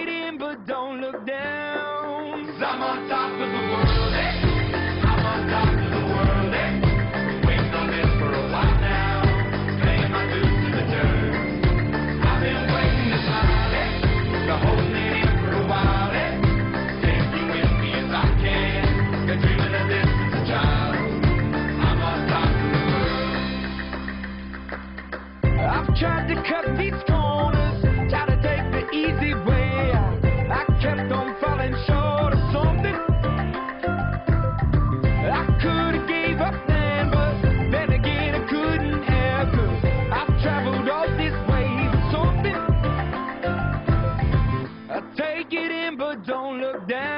it in, but don't look down. 'Cause I'm on top of the world, eh? I'm on top of the world, eh? Been waiting on this for a while now, paying my dues to the dirt. I've been waiting to smile, eh? To hold it in for a while, eh? Take you with me as I can. Been dreaming of this since a child. I'm on top of the world. I've tried to cut these corners, try to take the easy way out. I kept on falling short of something. I could have gave up then, but then again I couldn't have, 'cause I've traveled all this way for something. I take it in, but don't look down.